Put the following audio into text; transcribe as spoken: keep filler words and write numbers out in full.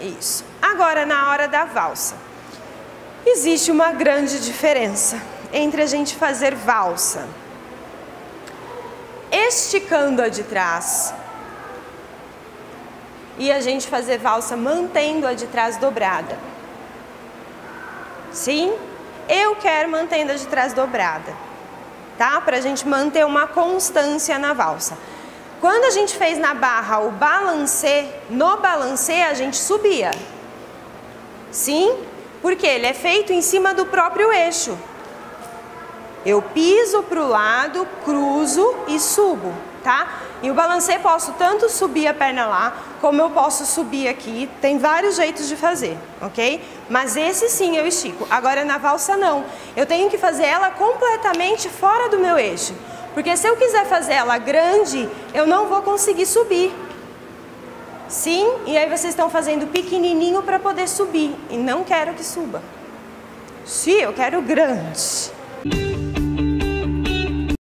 Isso. Agora, na hora da valsa, existe uma grande diferença entre a gente fazer valsa esticando a de trás e a gente fazer valsa mantendo a de trás dobrada. Sim? Eu quero mantendo a de trás dobrada, tá? Pra gente manter uma constância na valsa. Quando a gente fez na barra o balancê, no balancê a gente subia. Sim? Porque ele é feito em cima do próprio eixo. Eu piso para o lado, cruzo e subo, tá? E o balancê posso tanto subir a perna lá, como eu posso subir aqui. Tem vários jeitos de fazer, ok? Mas esse sim eu estico. Agora na valsa não. Eu tenho que fazer ela completamente fora do meu eixo. Porque se eu quiser fazer ela grande, eu não vou conseguir subir. Sim? E aí vocês estão fazendo pequenininho para poder subir. E não quero que suba. Sim, eu quero grande.